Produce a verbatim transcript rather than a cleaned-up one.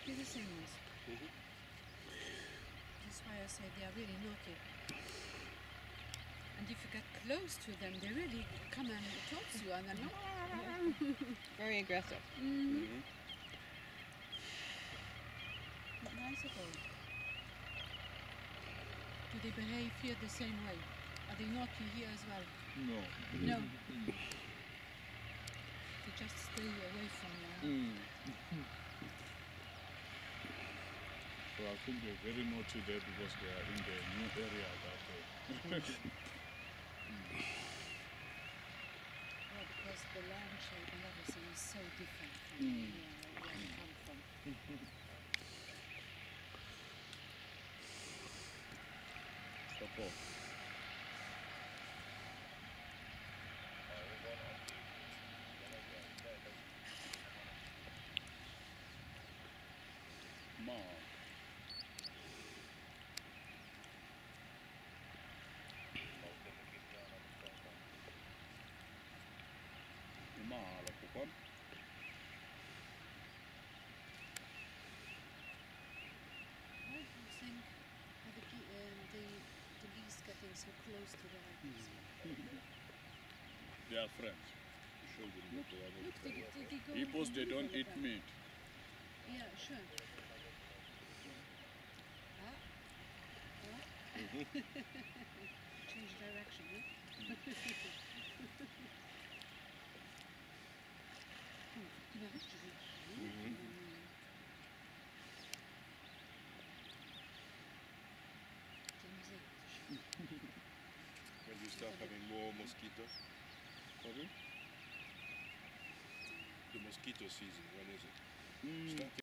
exactly the same ones. Mm-hmm. That's why I say they are really naughty. And if you get close to them, they really come and talk to you and then... Very aggressive. Mm-hmm. Mm-hmm. But nice at all. Do they behave here the same way? Are they naughty here as well? No. No. They just stay away from you. Mm. So I think they're very naughty there because they are in the new area that uh, Yeah, because the land shape and everything is so different from Mm. here, where we come from. stop off. Ma. Ma ala kukan. Why do you think are the, ge- um, the, the geese getting so close to the houses? They are friends. Show them that they are Look, they, they, they go Hippos, in they the don't middle eat of them. meat. Yeah, sure. Ah. Ah. Change direction, huh? Oh, tu vas voir, je vais- Mhm. Mm. C'est amusé. When you start having more mosquitoes, Sorry? the mosquito season, when is it? Mm. Start